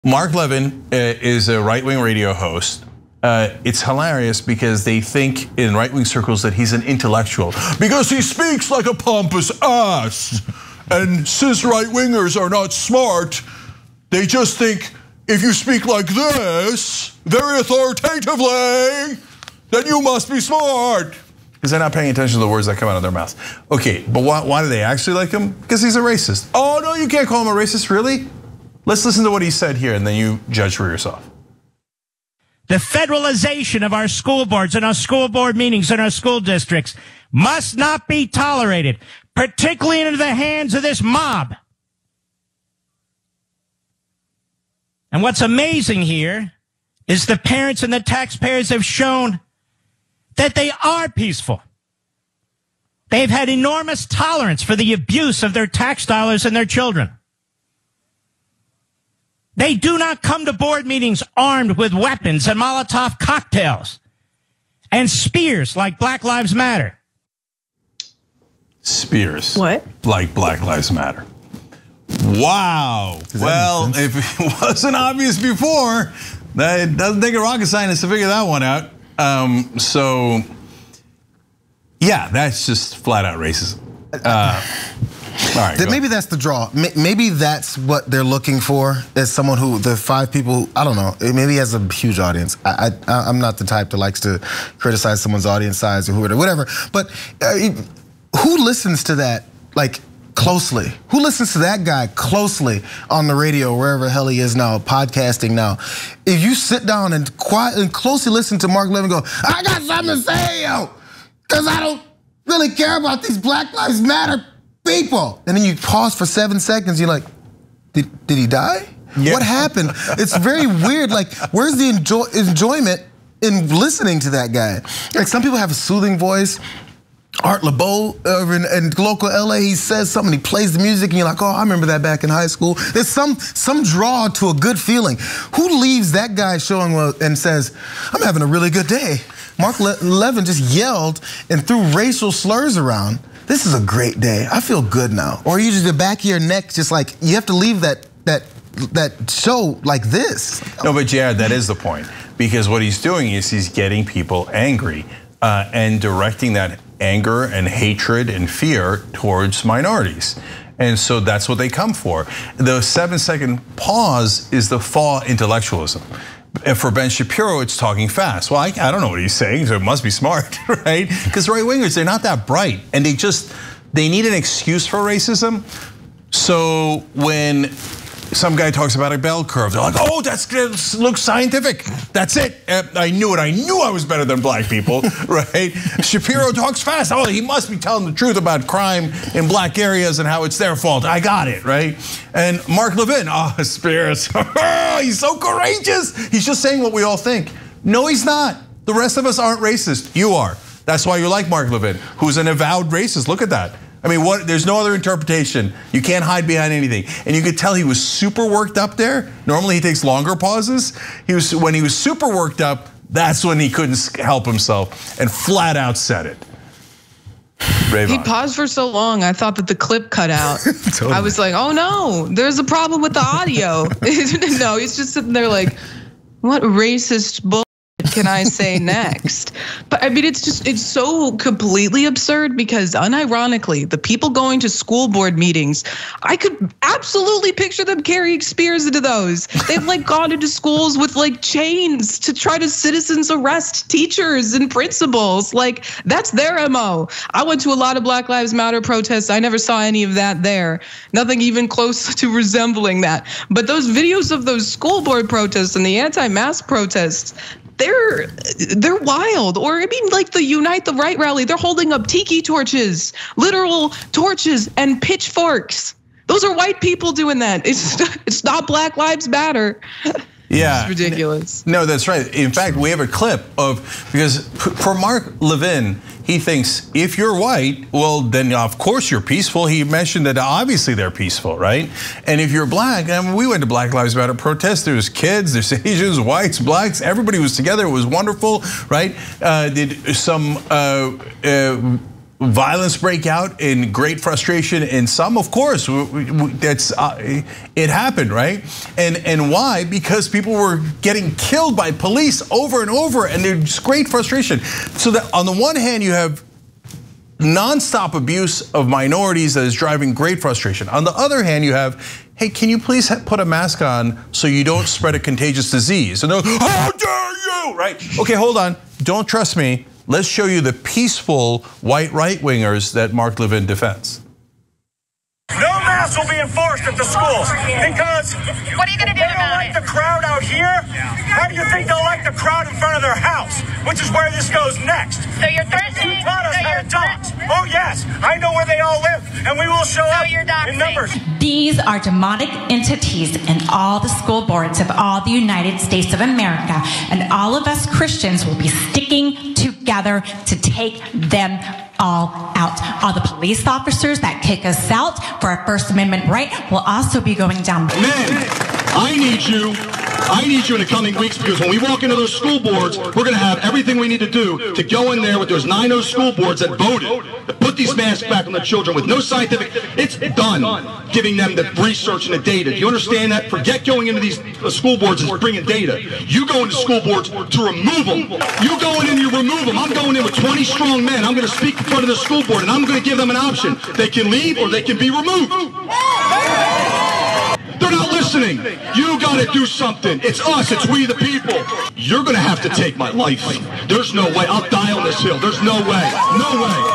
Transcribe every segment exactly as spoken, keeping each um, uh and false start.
Mark Levin is a right-wing radio host. Uh, it's hilarious because they think in right-wing circles that he's an intellectual because he speaks like a pompous ass. And cis right-wingers are not smart. They just think if you speak like this, very authoritatively, then you must be smart. Because they're not paying attention to the words that come out of their mouths. Okay, but why, why do they actually like him? Because he's a racist. Oh no, you can't call him a racist, really? Let's listen to what he said here and then you judge for yourself. The federalization of our school boards and our school board meetings in our school districts must not be tolerated, particularly into the hands of this mob. And what's amazing here is the parents and the taxpayers have shown that they are peaceful. They've had enormous tolerance for the abuse of their tax dollars and their children. They do not come to board meetings armed with weapons and Molotov cocktails and spears like Black Lives Matter. Spears. What? Like Black Lives Matter. Wow. Well, if it wasn't obvious before, that doesn't take a rocket scientist to figure that one out. Um, so, yeah, that's just flat out racism. Uh, all right, maybe that's the draw. Maybe that's what they're looking for as someone who, the five people, I don't know, maybe he has a huge audience. I, I, I'm not the type that likes to criticize someone's audience size or whatever, but uh, who listens to that like closely? Who listens to that guy closely on the radio, wherever the hell he is now, podcasting now? If you sit down and quiet and closely listen to Mark Levin go, I got something to say, yo, because I don't really care about these Black Lives Matter people. And then you pause for seven seconds, you're like, did, did he die? Yeah. What happened? It's very weird. Like, where's the enjoy, enjoyment in listening to that guy? Like, some people have a soothing voice. Art LeBeau over in, in local L A, he says something, he plays the music, and you're like, oh, I remember that back in high school. There's some some draw to a good feeling. Who leaves that guy showing and says, I'm having a really good day? Mark Le Levin just yelled and threw racial slurs around. This is a great day. I feel good now. Or you just the back of your neck, just like you have to leave that that that show like this. No, but Jared, that is the point, because what he's doing is he's getting people angry uh, and directing that anger and hatred and fear towards minorities. And so that's what they come for. The seven second pause is the fall intellectualism. And for Ben Shapiro, it's talking fast. Well, I, I don't know what he's saying, so it must be smart, right? Because right wingers, they're not that bright, and they just, they need an excuse for racism. So when some guy talks about a bell curve, they're like, oh, that's looks scientific. That's it. I knew it. I knew I was better than black people, right? Shapiro talks fast. Oh, he must be telling the truth about crime in black areas and how it's their fault. I got it, right? And Mark Levin, oh, Spears, he's so courageous. He's just saying what we all think. No, he's not. The rest of us aren't racist. You are. That's why you like Mark Levin, who's an avowed racist. Look at that. I mean, what? There's no other interpretation. You can't hide behind anything. And you could tell he was super worked up there. Normally he takes longer pauses. He was when he was super worked up, that's when he couldn't help himself and flat out said it. Rayvon. He paused for so long, I thought that the clip cut out. Totally. I was like, oh no, there's a problem with the audio. No, he's just sitting there like, what racist bull can I say next? But I mean, it's just, it's so completely absurd because unironically, the people going to school board meetings, I could absolutely picture them carrying spears into those. They've like gone into schools with like chains to try to citizens arrest teachers and principals. Like that's their M O. I went to a lot of Black Lives Matter protests. I never saw any of that there. Nothing even close to resembling that. But those videos of those school board protests and the anti-mask protests, They're they're wild. Or I mean, like the Unite the Right rally, they're holding up tiki torches, literal torches and pitchforks. Those are white people doing that. It's it's not Black Lives Matter. Yeah, it's ridiculous. No, that's right. In fact, we have a clip of, because for Mark Levin, he thinks if you're white, well, then of course you're peaceful. He mentioned that obviously they're peaceful, right? And if you're black, I mean, we went to Black Lives Matter protests. There's kids, there's Asians, whites, blacks. Everybody was together. It was wonderful, right? Uh, did some uh, uh, violence break out in great frustration in some? Of course, that's uh, it happened, right? And and why? Because people were getting killed by police over and over, and there's great frustration. So that on the one hand, you have nonstop abuse of minorities that is driving great frustration. On the other hand, you have, hey, can you please put a mask on so you don't spread a contagious disease? And they're, how dare you, right? Okay, hold on, don't trust me. Let's show you the peaceful white right-wingers that Mark Levin defends. No masks will be enforced at the schools because what are you going to do they don't about like it? the crowd out here. How do you think they'll like the crowd in front of their house, which is where this goes next? So you're threatening. You taught us so how you're to talk. Oh yes, I know where they all live, and we will show so up you're in numbers. These are demonic entities in all the school boards of all the United States of America, and all of us Christians will be sticking together to take them all out. All the police officers that kick us out for our First Amendment right will also be going down. Men, I need you. I need you in the coming weeks, because when we walk into those school boards, we're going to have everything we need to do to go in there with those nine oh school boards that voted to put these masks back on the children with no scientific. It's done giving them the research and the data. Do you understand that? Forget going into these school boards and bringing data. You go into school boards to remove them. You go in and you remove them. I'm going in with twenty strong men. I'm going to speak in front of the school board, and I'm going to give them an option. They can leave or they can be removed. They're not listening. You got to do something. It's us. It's we the people. You're going to have to take my life. There's no way. I'll die on this hill. There's no way. No way.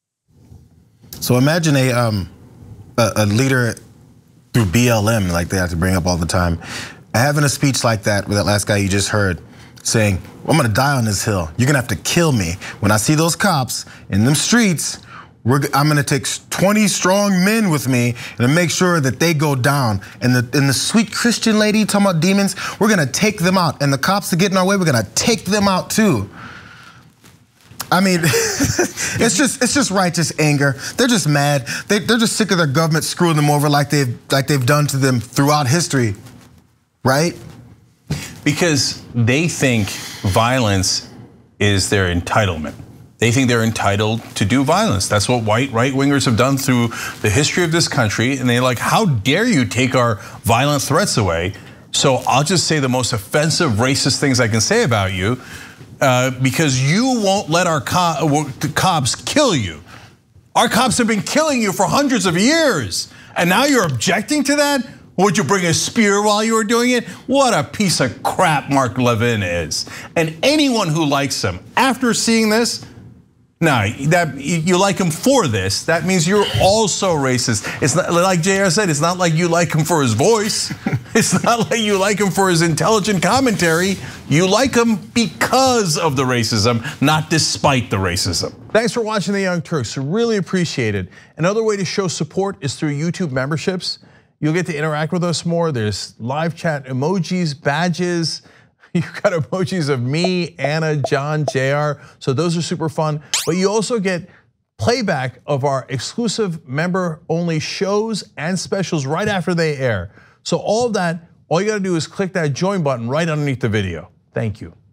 So imagine a um a, a leader through B L M, like they have to bring up all the time, having a speech like that with that last guy you just heard, saying, well, I'm going to die on this hill. You're going to have to kill me. When I see those cops in them streets, We're, I'm gonna take twenty strong men with me and make sure that they go down. And the, and the sweet Christian lady talking about demons, we're gonna take them out. And the cops that get in our way, we're gonna take them out too. I mean, it's just it's just righteous anger. They're just mad. They, they're just sick of their government screwing them over like they've like they've done to them throughout history, right? Because they think violence is their entitlement. They think they're entitled to do violence. That's what white right-wingers have done through the history of this country. And they're like, how dare you take our violent threats away? So I'll just say the most offensive, racist things I can say about you uh, because you won't let our co cops kill you. Our cops have been killing you for hundreds of years. And now you're objecting to that? Would you bring a spear while you were doing it? What a piece of crap Mark Levin is. And anyone who likes him, after seeing this, now, that you like him for this, that means you're also racist. It's not like J R said, it's not like you like him for his voice. It's not like you like him for his intelligent commentary. You like him because of the racism, not despite the racism. Thanks for watching The Young Turks, really appreciate it. Another way to show support is through YouTube memberships. You'll get to interact with us more. There's live chat emojis, badges. You've got emojis of me, Anna, John, J R, so those are super fun. But you also get playback of our exclusive member-only shows and specials right after they air. So all of that, all you gotta do is click that join button right underneath the video. Thank you.